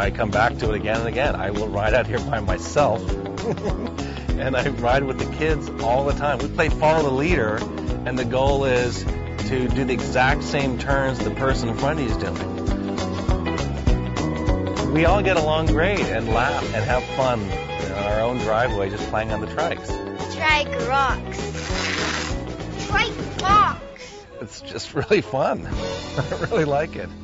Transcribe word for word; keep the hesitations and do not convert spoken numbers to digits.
I come back to it again and again. I will ride out here by myself, and I ride with the kids all the time. We play follow the leader, and the goal is to do the exact same turns the person in front of you is doing. We all get along great and laugh and have fun in our own driveway just playing on the trikes. Trike rocks. Trike rocks. It's just really fun. I really like it.